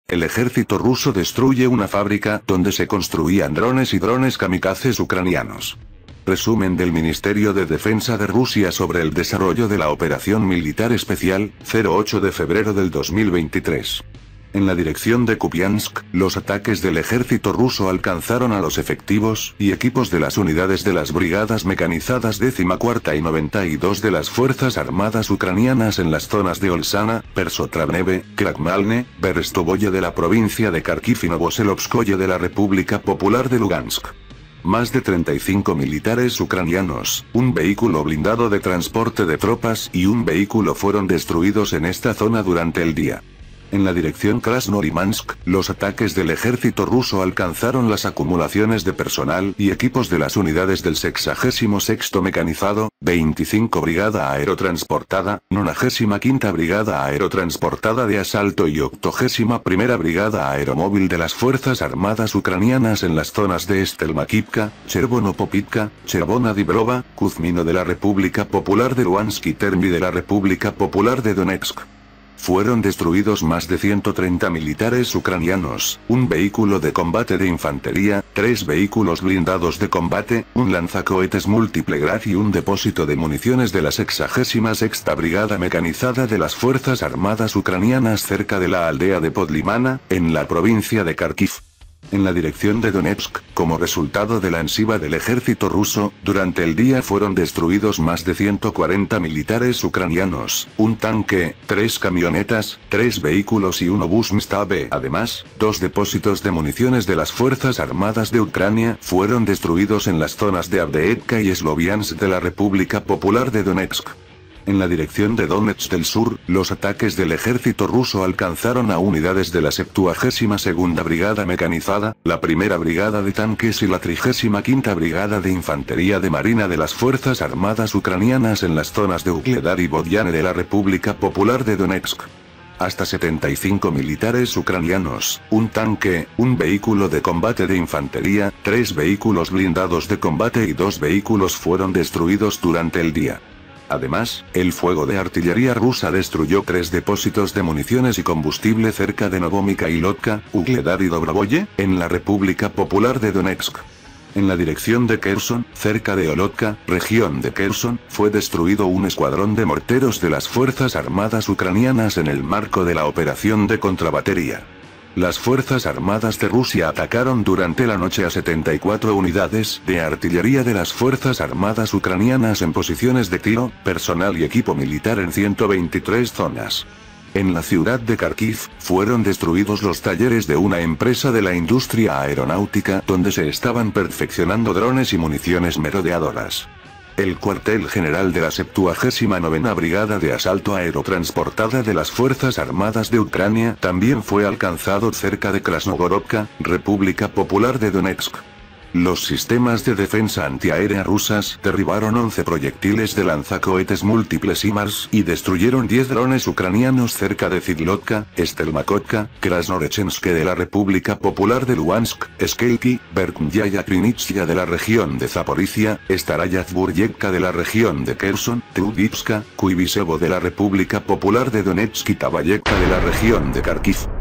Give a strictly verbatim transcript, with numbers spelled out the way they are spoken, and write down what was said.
El ejército ruso destruye una fábrica donde se construían drones y drones kamikazes ucranianos. Resumen del Ministerio de Defensa de Rusia sobre el desarrollo de la Operación Militar Especial, ocho de febrero del dos mil veintitrés. En la dirección de Kupiansk, los ataques del ejército ruso alcanzaron a los efectivos y equipos de las unidades de las brigadas mecanizadas decimocuarta y noventa y dos de las Fuerzas Armadas ucranianas en las zonas de Olsana, Persotravneve, Krakmalne, Berestovoye de la provincia de Kharkiv y Novoselovskoye de la República Popular de Lugansk. Más de treinta y cinco militares ucranianos, un vehículo blindado de transporte de tropas y un vehículo fueron destruidos en esta zona durante el día. En la dirección Krasnolimansk, los ataques del ejército ruso alcanzaron las acumulaciones de personal y equipos de las unidades del sexagésimo sexto Mecanizado, veinticinco Brigada Aerotransportada, nonagésima quinta Brigada Aerotransportada de Asalto y octogésima primera Brigada Aeromóvil de las Fuerzas Armadas Ucranianas en las zonas de Stelmakivka, Chervonopopitka, Chervona Dibrova, Kuzmino de la República Popular de Luhansk y Termi de la República Popular de Donetsk. Fueron destruidos más de ciento treinta militares ucranianos, un vehículo de combate de infantería, tres vehículos blindados de combate, un lanzacohetes múltiple Grad y un depósito de municiones de la sexagésima sexta Brigada Mecanizada de las Fuerzas Armadas Ucranianas cerca de la aldea de Podlimana, en la provincia de Kharkiv. En la dirección de Donetsk, como resultado de la ofensiva del ejército ruso, durante el día fueron destruidos más de ciento cuarenta militares ucranianos, un tanque, tres camionetas, tres vehículos y un obús Mstave. Además, dos depósitos de municiones de las Fuerzas Armadas de Ucrania fueron destruidos en las zonas de Avdiivka y Sloviansk de la República Popular de Donetsk. En la dirección de Donetsk del Sur, los ataques del ejército ruso alcanzaron a unidades de la septuagésima segunda Brigada Mecanizada, la primera Brigada de Tanques y la trigésima quinta Brigada de Infantería de Marina de las Fuerzas Armadas Ucranianas en las zonas de Ugledar y Bodiane de la República Popular de Donetsk. Hasta setenta y cinco militares ucranianos, un tanque, un vehículo de combate de infantería, tres vehículos blindados de combate y dos vehículos fueron destruidos durante el día. Además, el fuego de artillería rusa destruyó tres depósitos de municiones y combustible cerca de Novomikhailivka, Ugledar y Dobrovoye, en la República Popular de Donetsk. En la dirección de Kherson, cerca de Olotka, región de Kherson, fue destruido un escuadrón de morteros de las Fuerzas Armadas ucranianas en el marco de la operación de contrabatería. Las Fuerzas Armadas de Rusia atacaron durante la noche a setenta y cuatro unidades de artillería de las Fuerzas Armadas ucranianas en posiciones de tiro, personal y equipo militar en ciento veintitrés zonas. En la ciudad de Kharkiv, fueron destruidos los talleres de una empresa de la industria aeronáutica donde se estaban perfeccionando drones y municiones merodeadoras. El cuartel general de la septuagésima novena Brigada de Asalto Aerotransportada de las Fuerzas Armadas de Ucrania también fue alcanzado cerca de Krasnogorovka, República Popular de Donetsk. Los sistemas de defensa antiaérea rusas derribaron once proyectiles de lanzacohetes múltiples HIMARS y destruyeron diez drones ucranianos cerca de Zidlovka, Stelmakovka, Krasnorechensk de la República Popular de Luhansk, Skelki, Berknyaya Krinitskaya de la región de Zaporizhia, Starayazburgevka de la región de Kherson, Teudivska, Kuibysevo de la República Popular de Donetsk y Tabayevka de la región de Kharkiv.